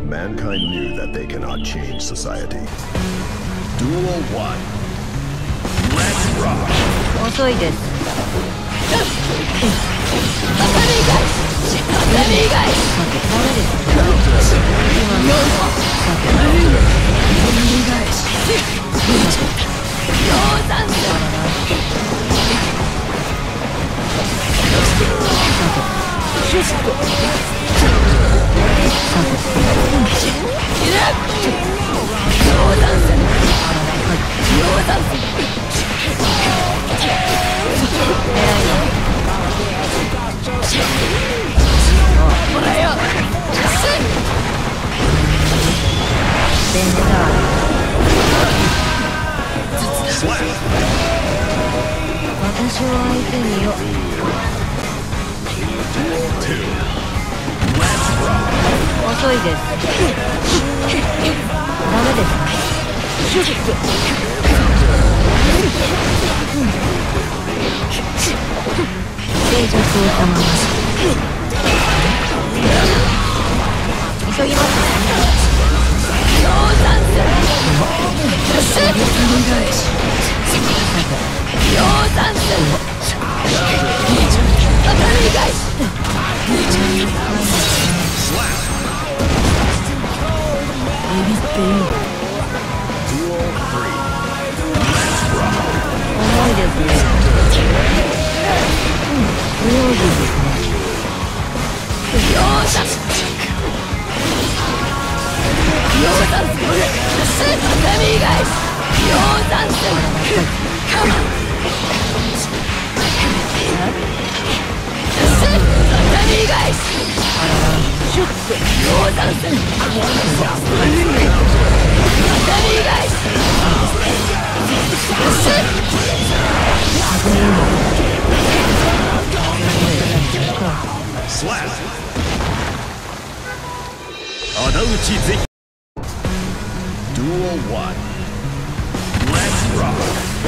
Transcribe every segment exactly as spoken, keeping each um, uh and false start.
Mankind knew that they cannot change society. Duel one. Let's rock. 遅いです。私を相手によ。遅いです。ダメですか。静寂を保ます。急ぎます。重いですね。不用心ですね。 仇討ちぜひ。Duel one. Let's rock.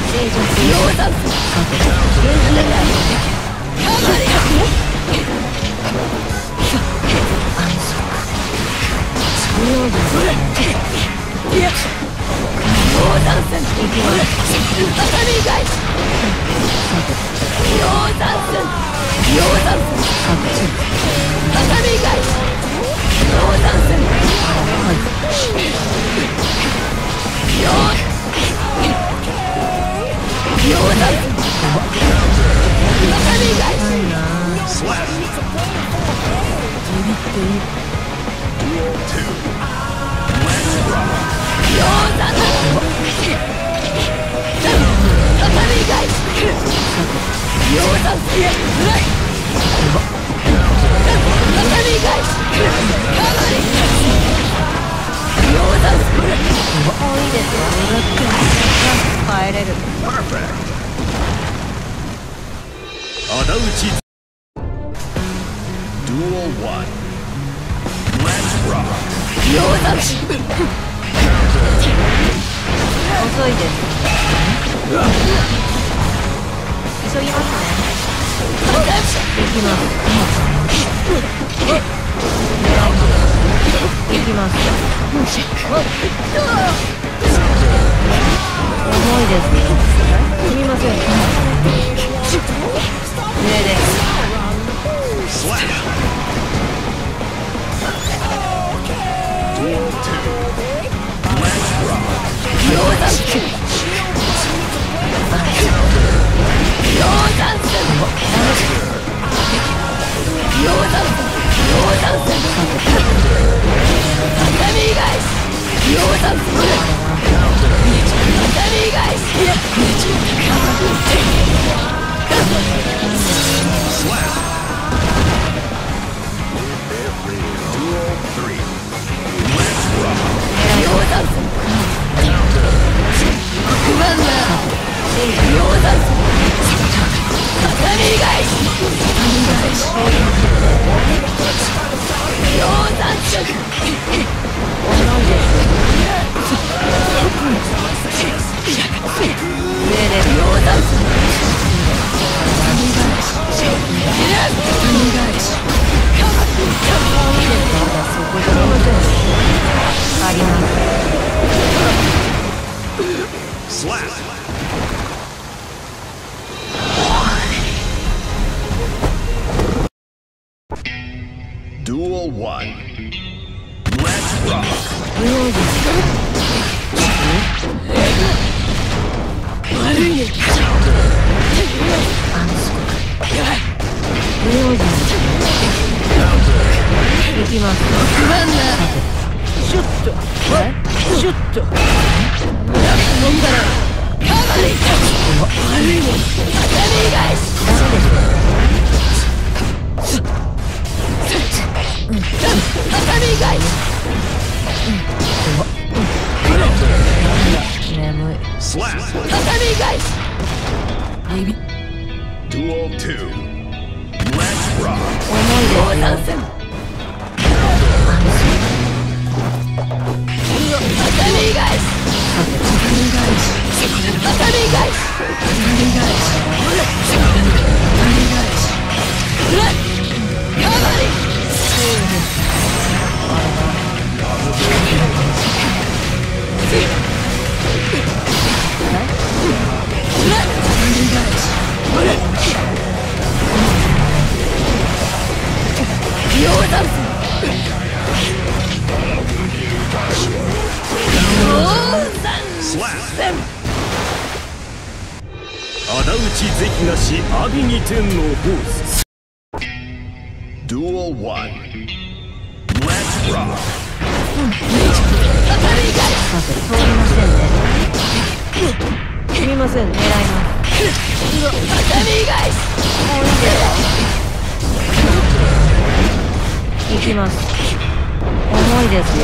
帰れる。仇討ち。Duel one. Let's rock. 遅いです。急ぎますね。行きます。行きます。重いです。すみません。上です。そこじゃありません。 rock. 不用です悪いね安息不用です行きます不安なシュッとシュッと飲んだらかなり悪いね当たり返しダメです当たり返し眠い Slap. 当たり返しビビ Duel two. Let's rock. 重いですよ当たり返し当たり返しかなり仇討ち是非なし阿炎に天のホース Duel one. Let's rock. さて通りませんねすみません狙います当たり返し行きます重いですよ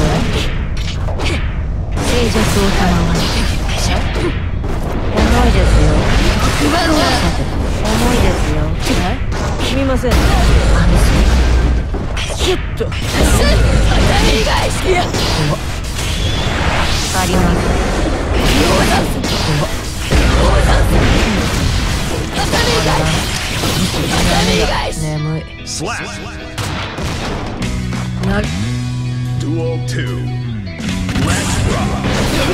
静寂を賜る重いですよさて重いですよすみませんシュッと当たり返しやあります当たり返し当たり返し眠い Slap. なる Duel two. Let's rock.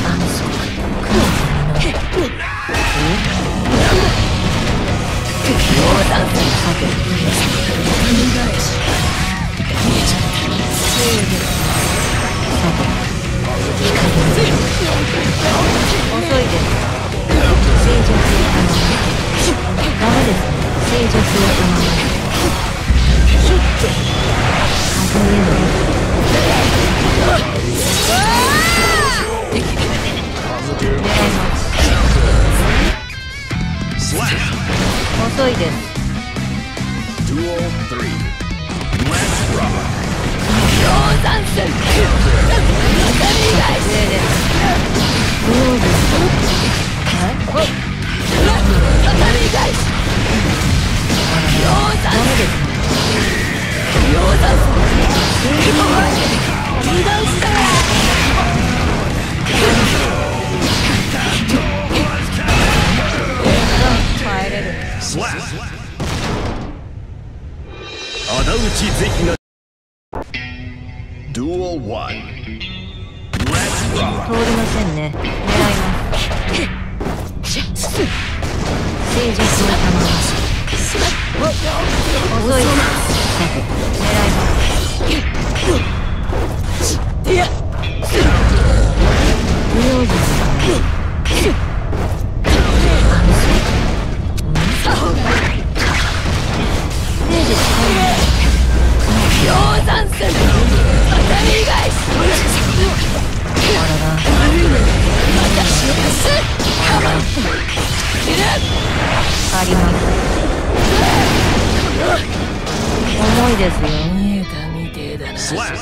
遅いです静寂をダメです静寂を守るシュッと数える遅いです Duel three. Let's rock. 氷山戦当たり返し不要です当たり返し氷山戦氷山戦油断したら帰れる Slap. 仇討ち是非な Duel one. Let's rock. 通りませんね狙います静寂を賜ります遅いさて狙います不用です氷山戦当たり返しあらら私のスカバンあります重いですよ見えたみてえだな Slap.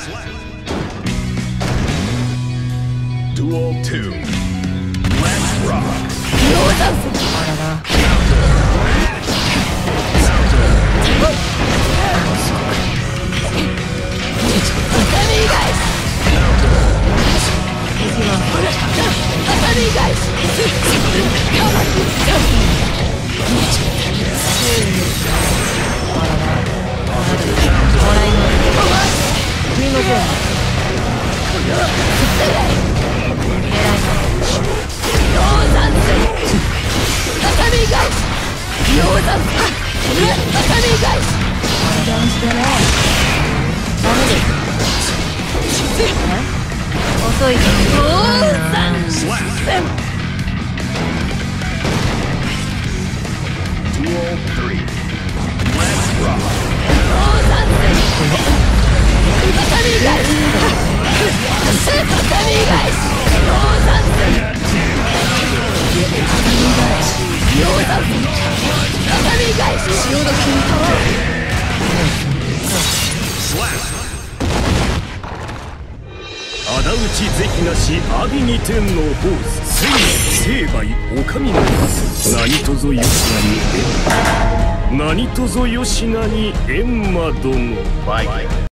Duel two. Let's rock. 氷山戦あらら当たり返し行きます当たり返しあららもらいますすみません狙います氷山戦当たり返し氷山戦当たり返し油断してねダメです遅いぞ。もう参戦。 Duel three. Let's rock. もう参戦。バミー返し。スーパーバミー返し。もう参戦。バミー返し。もう参戦。バミー返し。潮時に変わる。 仇討ち是非なし阿炎に天のホース成敗お上の何とぞよしなに閻魔何とぞよしなに閻魔殿。